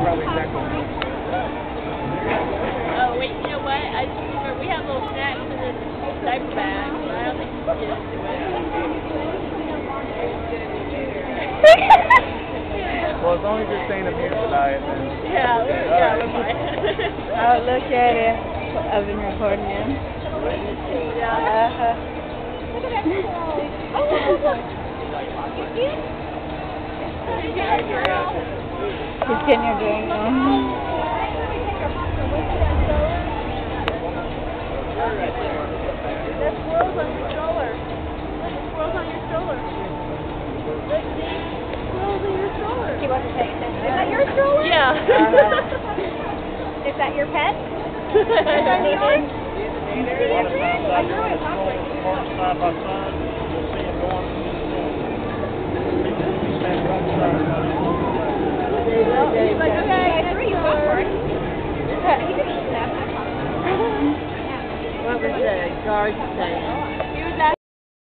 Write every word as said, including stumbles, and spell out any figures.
probably exactly. Oh, wait, you know what? I just remember we have little snacks in this diaper bag, but I don't think you can get into it. Well, as long as you're staying amused about it, then. Yeah, we're, yeah, we're fine. Oh, look at it. I've been recording him. Yeah. Uh-huh. Look at that squirrel. Oh, look, look, look. You see it? He's getting your drill. He's getting your drill. There's squirrels on your stroller. There's squirrels on your stroller. Look, see? Squirrels in your stroller. He wasn't paying attention. Is that your stroller? Yeah. Uh-huh. Is that your pet? Is that yours? A lot of times I do it parked side by side. You'll see them going through the door. People will be standing right beside each other. He's like, okay, I threw you up for it. What was the guard saying?